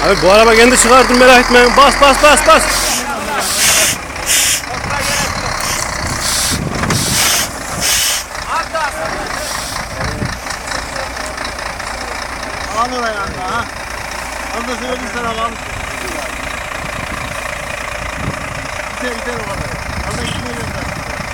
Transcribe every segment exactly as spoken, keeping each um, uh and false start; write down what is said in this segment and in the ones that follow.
Abi bu araba kendi çıkardım, merak etmeyin. Bas bas bas bas. Al oraya anda ha. Anda söyledim sana al. Gider gider o kadar. Anda gitmiyor zaten.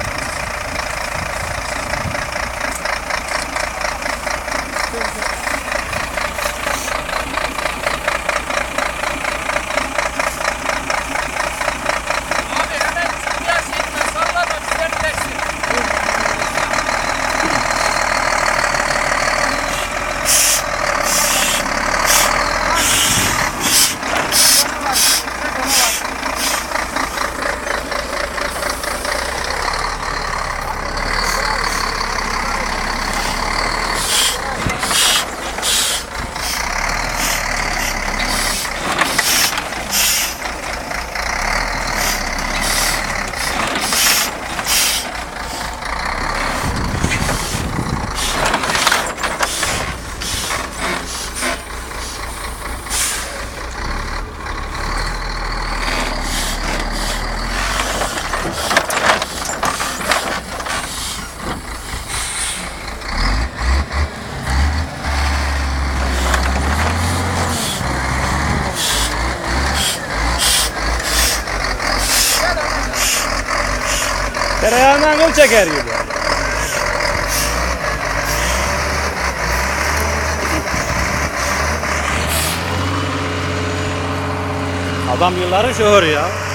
Tereyağından kıl çeker gibi. Adam yılların şoförü ya.